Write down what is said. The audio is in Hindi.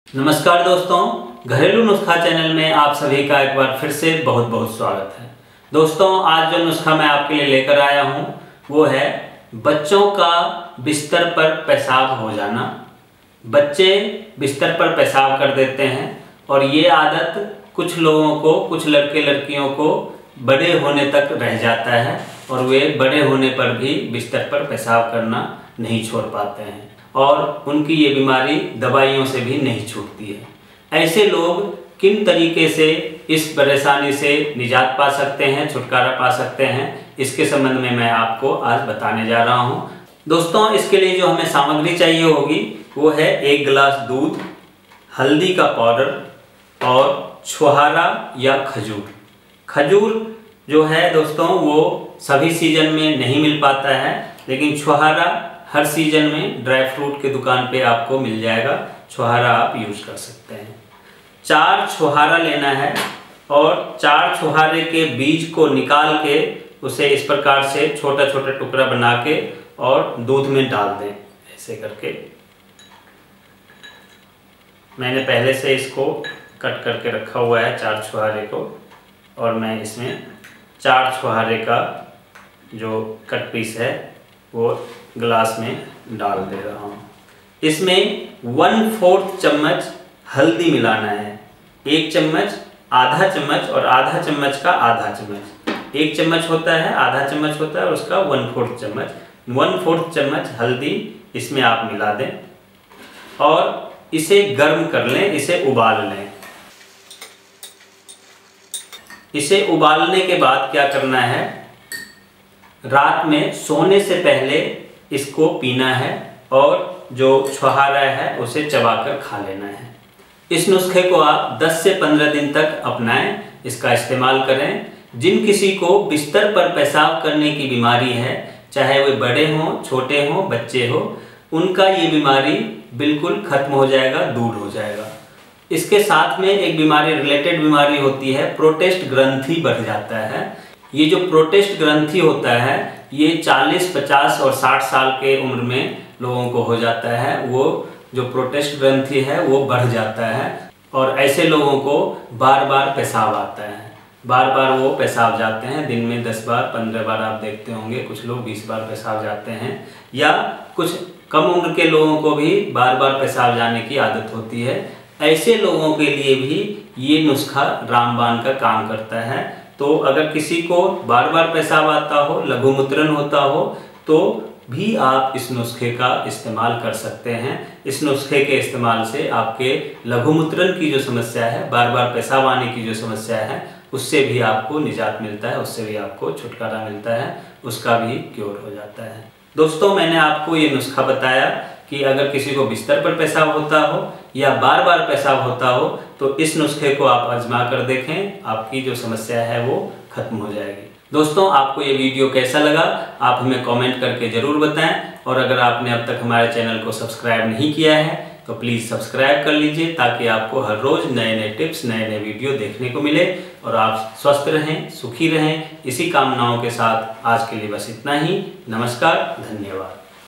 नमस्कार दोस्तों, घरेलू नुस्खा चैनल में आप सभी का एक बार फिर से बहुत बहुत स्वागत है। दोस्तों, आज जो नुस्खा मैं आपके लिए लेकर आया हूँ वो है बच्चों का बिस्तर पर पेशाब हो जाना। बच्चे बिस्तर पर पेशाब कर देते हैं और ये आदत कुछ लोगों को, कुछ लड़के लड़कियों को बड़े होने तक रह जाता है और वे बड़े होने पर भी बिस्तर पर पेशाब करना नहीं छोड़ पाते हैं और उनकी ये बीमारी दवाइयों से भी नहीं छूटती है। ऐसे लोग किन तरीके से इस परेशानी से निजात पा सकते हैं, छुटकारा पा सकते हैं, इसके संबंध में मैं आपको आज बताने जा रहा हूँ। दोस्तों, इसके लिए जो हमें सामग्री चाहिए होगी वो है 1 गिलास दूध, हल्दी का पाउडर और छुहारा या खजूर। खजूर जो है दोस्तों वो सभी सीजन में नहीं मिल पाता है, लेकिन छुहारा हर सीजन में ड्राई फ्रूट की दुकान पे आपको मिल जाएगा। छुहारा आप यूज कर सकते हैं। 4 छुहारा लेना है और 4 छुहारे के बीज को निकाल के उसे इस प्रकार से छोटा छोटा टुकड़ा बना के और दूध में डाल दें। ऐसे करके मैंने पहले से इसको कट करके रखा हुआ है 4 छुहारे को, और मैं इसमें 4 छुहारे का जो कट पीस है वो गिलास में डाल दे रहा हूँ। इसमें 1/4 चम्मच हल्दी मिलाना है। 1 चम्मच, आधा चम्मच और आधा चम्मच का आधा चम्मच। 1 चम्मच होता है, आधा चम्मच होता है और उसका 1/4 चम्मच। 1/4 चम्मच हल्दी इसमें आप मिला दें और इसे गर्म कर लें, इसे उबाल लें। इसे उबालने के बाद क्या करना है, रात में सोने से पहले इसको पीना है और जो छुहारा है उसे चबाकर खा लेना है। इस नुस्खे को आप 10 से 15 दिन तक अपनाएं, इसका इस्तेमाल करें। जिन किसी को बिस्तर पर पेशाब करने की बीमारी है, चाहे वे बड़े हों, छोटे हों, बच्चे हों, उनका ये बीमारी बिल्कुल खत्म हो जाएगा, दूर हो जाएगा। इसके साथ में एक बीमारी, रिलेटेड बीमारी होती है, प्रोस्टेट ग्रंथि बढ़ जाता है। ये जो प्रोस्टेट ग्रंथि होता है ये 40, 50 और 60 साल के उम्र में लोगों को हो जाता है। वो जो प्रोस्टेट ग्रंथि है वो बढ़ जाता है और ऐसे लोगों को बार बार पेशाब आता है। बार बार वो पेशाब जाते हैं, दिन में 10 बार, 15 बार आप देखते होंगे। कुछ लोग 20 बार पेशाब जाते हैं, या कुछ कम उम्र के लोगों को भी बार बार पेशाब जाने की आदत होती है। ऐसे लोगों के लिए भी ये नुस्खा रामबाण का काम करता है। तो अगर किसी को बार बार पेशाब आता हो, लघुमूत्रन होता हो, तो भी आप इस नुस्खे का इस्तेमाल कर सकते हैं। इस नुस्खे के इस्तेमाल से आपके लघुमूत्रन की जो समस्या है, बार बार पेशाब आने की जो समस्या है, उससे भी आपको निजात मिलता है, उससे भी आपको छुटकारा मिलता है, उसका भी क्योर हो जाता है। दोस्तों, मैंने आपको ये नुस्खा बताया कि अगर किसी को बिस्तर पर पेशाब होता हो या बार बार पेशाब होता हो तो इस नुस्खे को आप आजमा कर देखें, आपकी जो समस्या है वो खत्म हो जाएगी। दोस्तों, आपको ये वीडियो कैसा लगा आप हमें कमेंट करके ज़रूर बताएं, और अगर आपने अब तक हमारे चैनल को सब्सक्राइब नहीं किया है तो प्लीज़ सब्सक्राइब कर लीजिए, ताकि आपको हर रोज़ नए नए टिप्स, नए नए वीडियो देखने को मिले और आप स्वस्थ रहें, सुखी रहें। इसी कामनाओं के साथ आज के लिए बस इतना ही। नमस्कार, धन्यवाद।